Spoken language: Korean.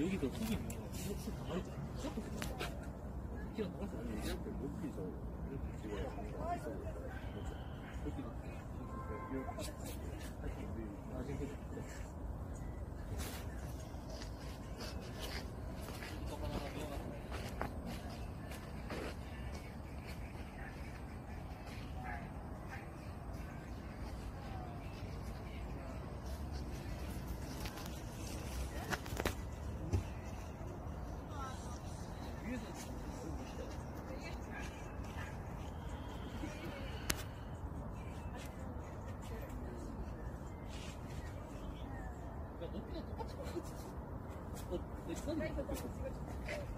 여기도 속이 뭐 술 가만히 있잖아. 무조건 그래. 키가 나가서 아니 얘한테 높이서 이렇게 찍어야 있어 보였다. 높이도 이렇게 하여튼 우리 나중에 해줄게. 높이가 똑같이 내 손이